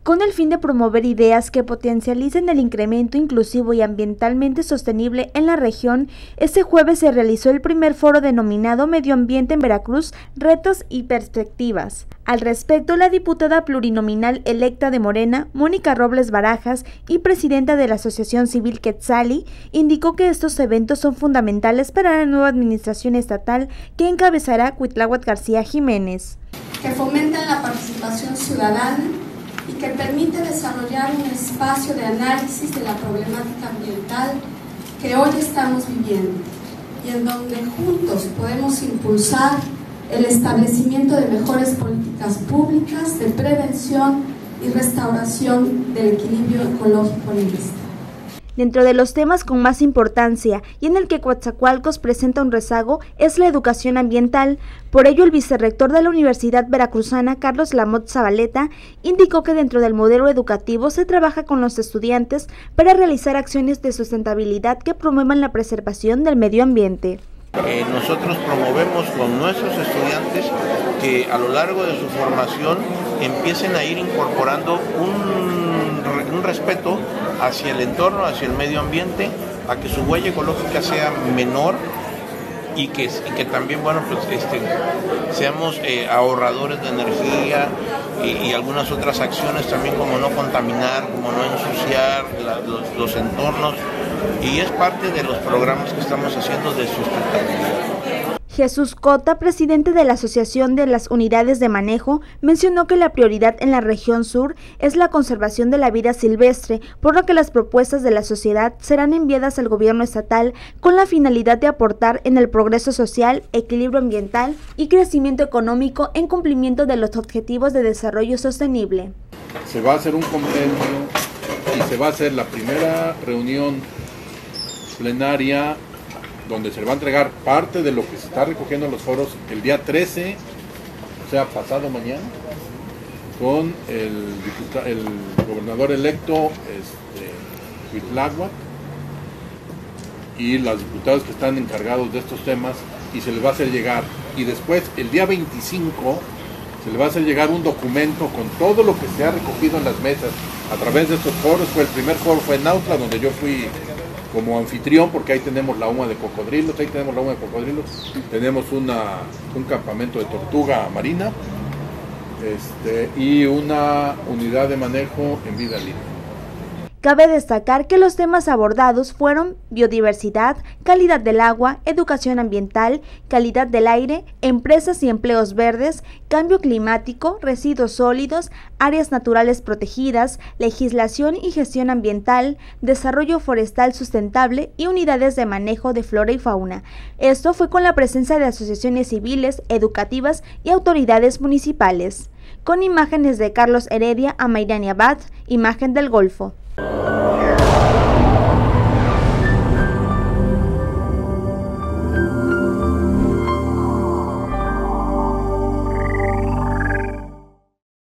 Con el fin de promover ideas que potencialicen el incremento inclusivo y ambientalmente sostenible en la región, este jueves se realizó el primer foro denominado Medio Ambiente en Veracruz, Retos y Perspectivas. Al respecto, la diputada plurinominal electa de Morena, Mónica Robles Barajas, y presidenta de la Asociación Civil Quetzali, indicó que estos eventos son fundamentales para la nueva administración estatal que encabezará Cuitláhuac García Jiménez. Que fomentan la participación ciudadana y que permite desarrollar un espacio de análisis de la problemática ambiental que hoy estamos viviendo y en donde juntos podemos impulsar el establecimiento de mejores políticas públicas de prevención y restauración del equilibrio ecológico en el estado. Dentro de los temas con más importancia y en el que Coatzacoalcos presenta un rezago es la educación ambiental. Por ello, el vicerrector de la Universidad Veracruzana, Carlos Lamotte Zabaleta, indicó que dentro del modelo educativo se trabaja con los estudiantes para realizar acciones de sustentabilidad que promuevan la preservación del medio ambiente. Nosotros promovemos con nuestros estudiantes que a lo largo de su formación empiecen a ir incorporando un respeto hacia el entorno, hacia el medio ambiente, a que su huella ecológica sea menor y que también, bueno, pues seamos ahorradores de energía y algunas otras acciones también, como no contaminar, como no ensuciar los entornos, y es parte de los programas que estamos haciendo de sustentabilidad. Jesús Cota, presidente de la Asociación de las Unidades de Manejo, mencionó que la prioridad en la región sur es la conservación de la vida silvestre, por lo que las propuestas de la sociedad serán enviadas al gobierno estatal con la finalidad de aportar en el progreso social, equilibrio ambiental y crecimiento económico en cumplimiento de los objetivos de desarrollo sostenible. Se va a hacer un compendio y se va a hacer la primera reunión plenaria donde se va a entregar parte de lo que se está recogiendo en los foros el día 13, o sea, pasado mañana, con el gobernador electo Cuitláhuac y los diputados que están encargados de estos temas, y se les va a hacer llegar. Y después, el día 25, se les va a hacer llegar un documento con todo lo que se ha recogido en las mesas a través de estos foros. El primer foro fue en Nautla, donde yo fui como anfitrión, porque ahí tenemos la UMA de cocodrilos, tenemos un campamento de tortuga marina, y una unidad de manejo en vida libre. Cabe destacar que los temas abordados fueron biodiversidad, calidad del agua, educación ambiental, calidad del aire, empresas y empleos verdes, cambio climático, residuos sólidos, áreas naturales protegidas, legislación y gestión ambiental, desarrollo forestal sustentable y unidades de manejo de flora y fauna. Esto fue con la presencia de asociaciones civiles, educativas y autoridades municipales. Con imágenes de Carlos Heredia, Amairani Abad, Imagen del Golfo.